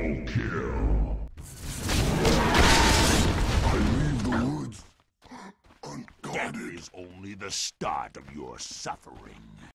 Double kill. I leave the woods unguarded. Death is only the start of your suffering.